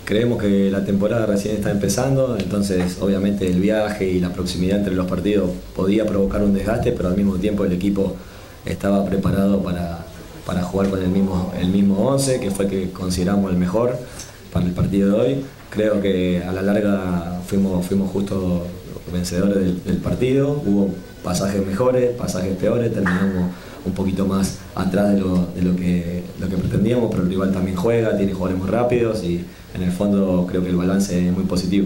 Creemos que la temporada recién está empezando, entonces obviamente el viaje y la proximidad entre los partidos podía provocar un desgaste, pero al mismo tiempo el equipo estaba preparado para jugar con el mismo 11, que fue el que consideramos el mejor para el partido de hoy. Creo que a la larga fuimos justo vencedores del partido, hubo pasajes mejores, pasajes peores, terminamos un poquito más atrás de lo que pretendíamos, pero el rival también juega, tiene jugadores muy rápidos y en el fondo creo que el balance es muy positivo.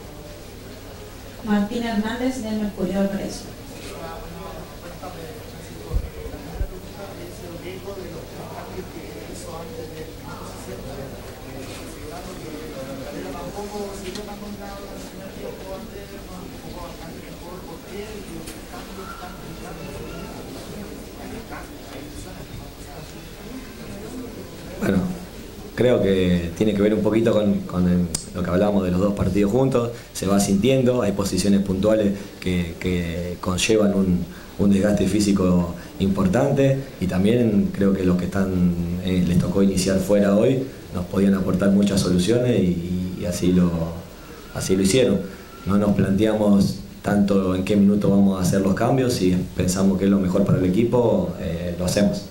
Martín Hernández del Mercurio del Precio. Bueno, creo que tiene que ver un poquito con lo que hablábamos de los dos partidos juntos, se va sintiendo, hay posiciones puntuales que conllevan un desgaste físico importante y también creo que los que les tocó iniciar fuera hoy nos podían aportar muchas soluciones y así lo hicieron. No nos planteamos tanto en qué minuto vamos a hacer los cambios, si pensamos que es lo mejor para el equipo, lo hacemos.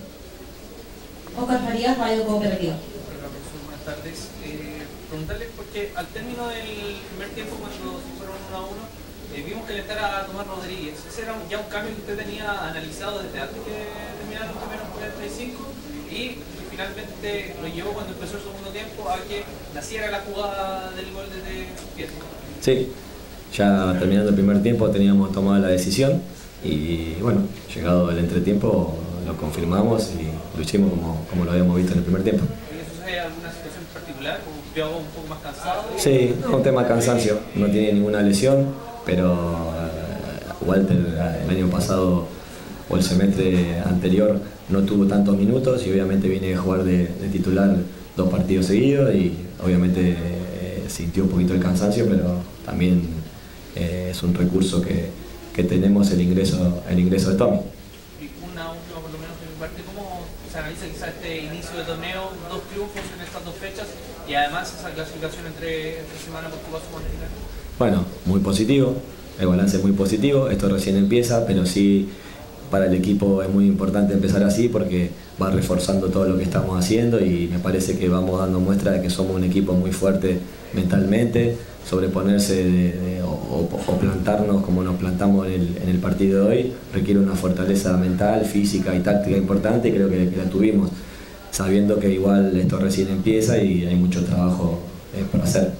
Oscar Farías, Radio Cooperativa. Buenas tardes. Preguntarles porque al término del primer tiempo, cuando se fueron 1-1, vimos que le entrara a Tomás Rodríguez. ¿Ese era ya un cambio que usted tenía analizado desde antes que terminaron los primeros 45? Y finalmente lo llevó cuando empezó el segundo tiempo a que naciera la jugada del gol desde Pietro. Sí, ya terminando el primer tiempo teníamos tomado la decisión y bueno, llegado el entretiempo lo confirmamos y lo hicimos como lo habíamos visto en el primer tiempo. ¿Y eso hay alguna situación particular? ¿Como un poco más cansado? Sí, es un tema de cansancio, no tiene ninguna lesión, pero Walter el año pasado o el semestre anterior no tuvo tantos minutos y obviamente viene a jugar de titular 2 partidos seguidos y obviamente sintió un poquito el cansancio, pero también es un recurso que tenemos el ingreso de Tommy. Una última por lo menos de mi parte, ¿cómo se analiza quizá este inicio de torneo, 2 triunfos en estas 2 fechas y además esa clasificación entre semana Portugal Sudamericana? Bueno, muy positivo, el balance es muy positivo, esto recién empieza, pero sí para el equipo es muy importante empezar así porque va reforzando todo lo que estamos haciendo y me parece que vamos dando muestra de que somos un equipo muy fuerte mentalmente, sobreponerse o plantarnos como nos plantamos en el partido de hoy requiere una fortaleza mental, física y táctica importante y creo que la tuvimos, sabiendo que igual esto recién empieza y hay mucho trabajo por hacer.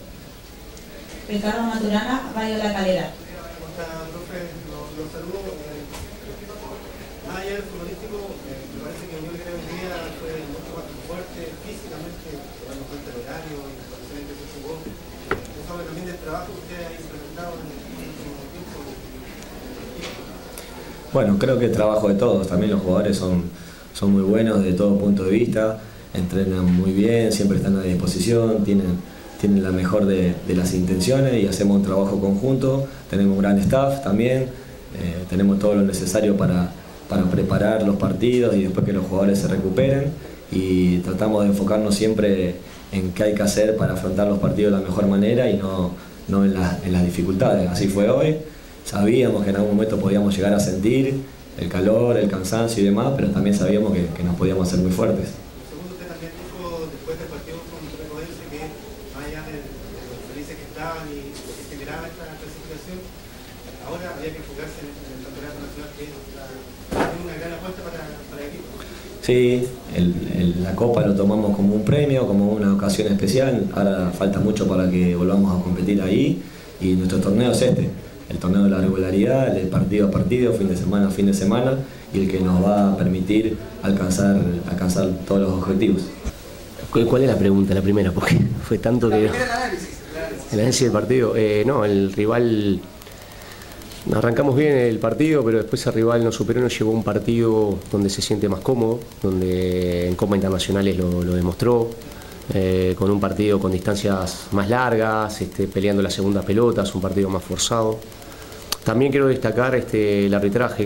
Ricardo Maturana, Radio La Calera. Profe, los saludo. Más allá del futbolístico, me parece que yo creo que hoy día fue mucho más fuerte físicamente, tomando en cuenta el horario y las condiciones que se jugó. Eso habla también del trabajo que usted ha implementado en el último tiempo. Bueno, creo que el trabajo de todos, también los jugadores son muy buenos de todo punto de vista, entrenan muy bien, siempre están a disposición, tienen la mejor de las intenciones y hacemos un trabajo conjunto, tenemos un gran staff también, tenemos todo lo necesario para preparar los partidos y después que los jugadores se recuperen y tratamos de enfocarnos siempre en qué hay que hacer para afrontar los partidos de la mejor manera y no en las dificultades. Así fue hoy, sabíamos que en algún momento podíamos llegar a sentir el calor, el cansancio y demás, pero también sabíamos que nos podíamos hacer muy fuertes. Segundo, usted también dijo después del partido con Recodense que más allá de lo felices que estaban y lo que generaba esta clasificación, ahora había que enfocarse en el campeonato nacional, que es una gran apuesta para el equipo. Sí, la Copa lo tomamos como un premio, como una ocasión especial, ahora falta mucho para que volvamos a competir ahí y nuestro torneo es el torneo de la regularidad, el partido a partido, fin de semana a fin de semana y el que nos va a permitir alcanzar todos los objetivos. ¿Cuál es la pregunta, la primera? Porque fue tanto que... El análisis del partido, no, el rival... Arrancamos bien el partido, pero después el rival nos superó, nos llevó a un partido donde se siente más cómodo, donde en Copa Internacionales lo demostró, con un partido con distancias más largas, peleando las segundas pelotas, un partido más forzado. También quiero destacar el arbitraje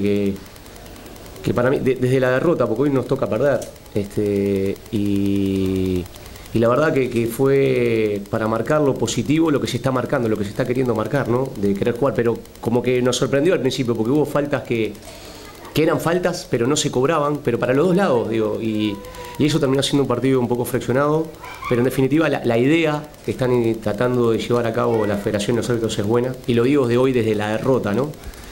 que para mí, desde la derrota, porque hoy nos toca perder, y Y la verdad que fue para marcar lo positivo, lo que se está marcando, lo que se está queriendo marcar, ¿no? De querer jugar, pero como que nos sorprendió al principio, porque hubo faltas que eran faltas, pero no se cobraban, pero para los dos lados, digo, y eso terminó siendo un partido un poco fraccionado, pero en definitiva la idea que están tratando de llevar a cabo la Federación de los Árbitros es buena, y lo digo de hoy desde la derrota, ¿no?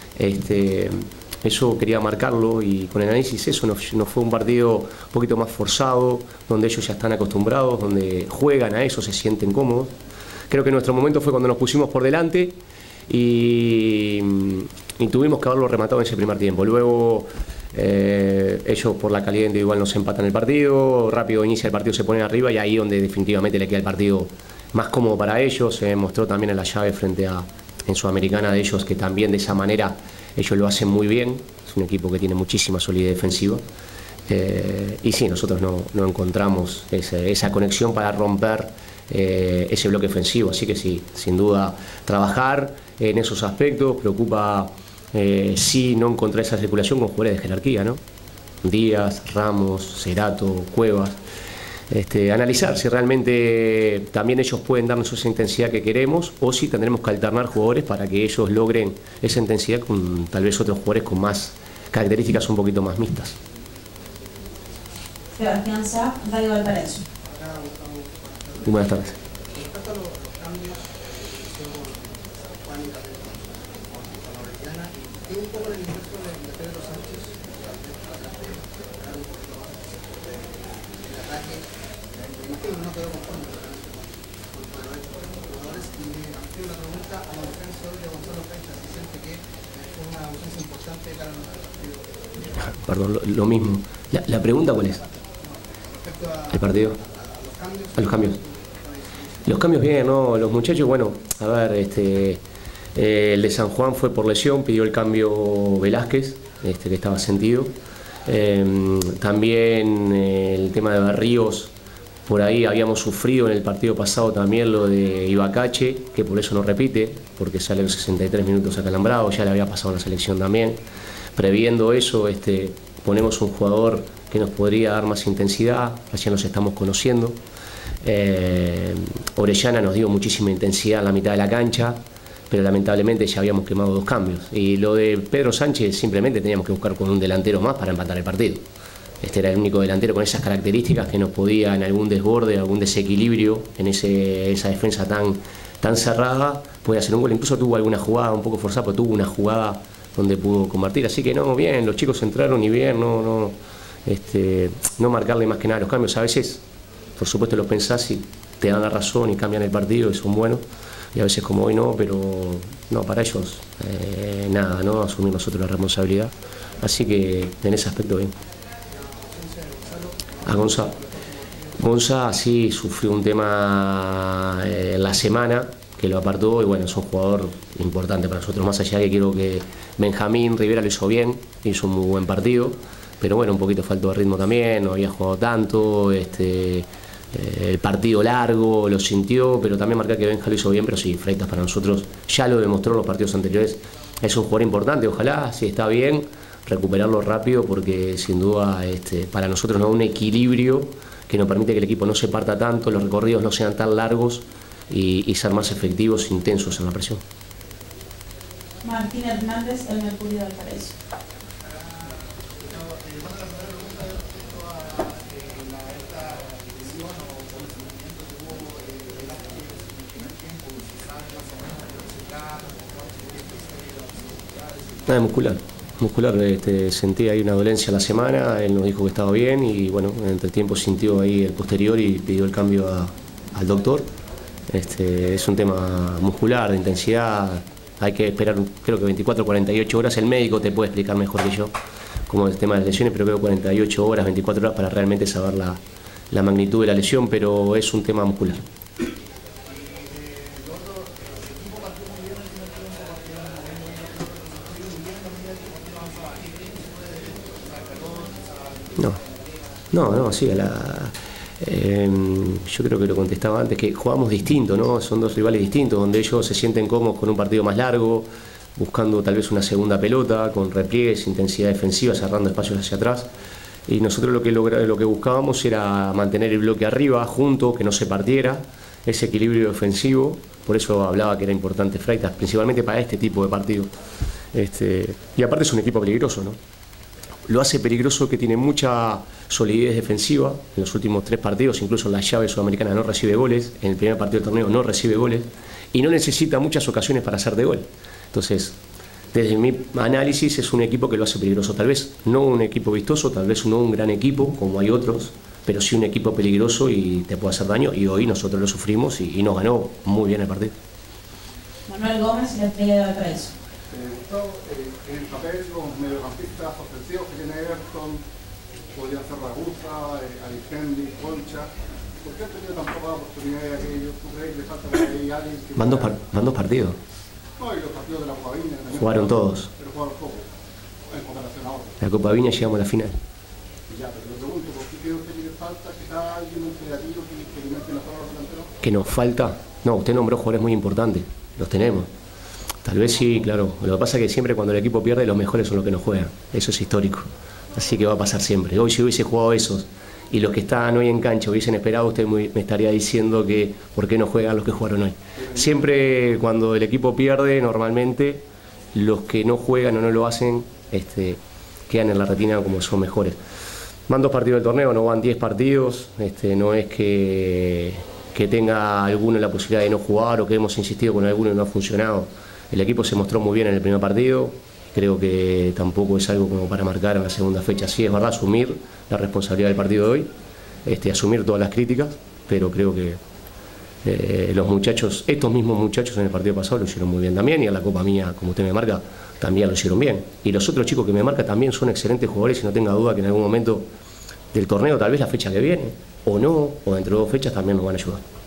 Eso quería marcarlo, y con el análisis eso no fue un partido un poquito más forzado, donde ellos ya están acostumbrados, donde juegan a eso, se sienten cómodos. Creo que nuestro momento fue cuando nos pusimos por delante y tuvimos que haberlo rematado en ese primer tiempo. Luego ellos por la calidad individual nos empatan el partido, rápido inicia el partido, se ponen arriba y ahí donde definitivamente le queda el partido más cómodo para ellos. Se mostró también en la llave frente en Sudamericana de ellos, que también de esa manera ellos lo hacen muy bien. Es un equipo que tiene muchísima solidez defensiva. Y sí, nosotros no encontramos esa conexión para romper ese bloque ofensivo. Así que sí, sin duda, trabajar en esos aspectos. Preocupa sí no encontrar esa circulación con jugadores de jerarquía, ¿no? Díaz, Ramos, Cerato, Cuevas. Analizar si realmente también ellos pueden darnos esa intensidad que queremos, o si tendremos que alternar jugadores para que ellos logren esa intensidad con tal vez otros jugadores con más características un poquito más mixtas. Sebastián Sá, Radio Valparaíso. Muy buenas tardes. Respecto a los cambios que hicieron Juan y también con la Orellana, ¿qué un poco el ingreso de Pedro Sánchez el ataque? No quedó conforme con jugadores, y me amplio la pregunta a la defensa de Gonzalo Cancha, si siente que fue una ausencia importante para el partido. Perdón, lo mismo. ¿La pregunta cuál es? Respecto ¿El partido? A los cambios. Los cambios bien, ¿no? Los muchachos, bueno, a ver, el de San Juan fue por lesión, pidió el cambio Velázquez, que estaba sentido. También el tema de Barrios, por ahí habíamos sufrido en el partido pasado también lo de Ibacache, que por eso no repite, porque sale en 63 minutos acalambrado, ya le había pasado en la selección también. Previendo eso, ponemos un jugador que nos podría dar más intensidad, recién nos estamos conociendo. Orellana nos dio muchísima intensidad en la mitad de la cancha, pero lamentablemente ya habíamos quemado 2 cambios. Y lo de Pedro Sánchez simplemente teníamos que buscar con un delantero más para empatar el partido. Era el único delantero con esas características que nos podía en algún desborde, algún desequilibrio, en esa defensa tan cerrada, podía hacer un gol. Incluso tuvo alguna jugada un poco forzada, pero tuvo una jugada donde pudo convertir. Así que no, bien, los chicos entraron y bien, no marcarle más que nada los cambios. A veces, por supuesto, lo pensás y te dan la razón y cambian el partido y son buenos. Y a veces como hoy no, pero no, para ellos nada, ¿no? Asumir nosotros la responsabilidad. Así que en ese aspecto bien. A Gonza sí sufrió un tema en la semana que lo apartó, y bueno, es un jugador importante para nosotros, más allá que quiero que Benjamín Rivera lo hizo bien, hizo un muy buen partido, pero bueno, un poquito faltó de ritmo también, no había jugado tanto, el partido largo, lo sintió, pero también marcar que Benja lo hizo bien, pero sí, Freitas para nosotros ya lo demostró en los partidos anteriores, es un jugador importante, ojalá, si está bien, recuperarlo rápido, porque sin duda para nosotros nos da un equilibrio que nos permite que el equipo no se parta tanto, los recorridos no sean tan largos y ser más efectivos, intensos en la presión. Martín Hernández, El Mercurio de Valparaíso. Nada, muscular, sentí ahí una dolencia la semana, él nos dijo que estaba bien y bueno, entre el tiempo sintió ahí el posterior y pidió el cambio al doctor. Es un tema muscular, de intensidad, hay que esperar creo que 24 o 48 horas, el médico te puede explicar mejor que yo cómo es el tema de las lesiones, pero creo 48 horas, 24 horas para realmente saber la magnitud de la lesión, pero es un tema muscular. No, sí, yo creo que lo contestaba antes, que jugamos distinto, ¿no? Son dos rivales distintos, donde ellos se sienten cómodos con un partido más largo, buscando tal vez una segunda pelota, con repliegues, intensidad defensiva, cerrando espacios hacia atrás. Y nosotros lo que buscábamos era mantener el bloque arriba, junto, que no se partiera, ese equilibrio defensivo. Por eso hablaba que era importante Freitas, principalmente para este tipo de partido. Y aparte es un equipo peligroso, ¿no? Lo hace peligroso que tiene mucha solidez defensiva. En los últimos 3 partidos, incluso en la llave sudamericana, no recibe goles. En el primer partido del torneo no recibe goles. Y no necesita muchas ocasiones para hacer de gol. Entonces, desde mi análisis, es un equipo que lo hace peligroso. Tal vez no un equipo vistoso, tal vez no un gran equipo, como hay otros, pero sí un equipo peligroso y te puede hacer daño. Y hoy nosotros lo sufrimos y nos ganó muy bien el partido. Manuel Gómez, la estrella de Valparaíso. Gustavo, en el papel los mediocampistas ofensivos que tiene Everton podrían ser Ragusa, Alicendi, Concha. ¿Por qué han tenido tan pocas oportunidades de aquellos? ¿Tú crees que le falta por ahí alguien que... Van dos partidos. No, y los partidos de la Copa Viña también Jugaron todos. Pero jugaron poco, en comparación a otros. La Copa Viña llegamos a la final. Ya, pero le pregunto, ¿por qué creo que le falta quizá alguien un creativo que alimente la zona delantera? ¿Que nos falta? No, usted nombró jugadores muy importantes. Los tenemos. Tal vez sí, claro. Lo que pasa es que siempre cuando el equipo pierde, los mejores son los que no juegan. Eso es histórico. Así que va a pasar siempre. Hoy si hubiese jugado esos y los que están hoy en cancha hubiesen esperado, usted me estaría diciendo que por qué no juegan los que jugaron hoy. Siempre cuando el equipo pierde, normalmente los que no juegan o no lo hacen quedan en la retina como son mejores. Van 2 partidos del torneo, no van 10 partidos. No es que tenga alguno la posibilidad de no jugar o que hemos insistido con alguno y no ha funcionado. El equipo se mostró muy bien en el primer partido. Creo que tampoco es algo como para marcar en la segunda fecha. Sí, es verdad, asumir la responsabilidad del partido de hoy, asumir todas las críticas, pero creo que los muchachos, estos mismos muchachos en el partido pasado lo hicieron muy bien también, y en la Copa Mía, como usted me marca, también lo hicieron bien. Y los otros chicos que me marca también son excelentes jugadores y no tenga duda que en algún momento del torneo, tal vez la fecha que viene, o no, o dentro de 2 fechas también nos van a ayudar.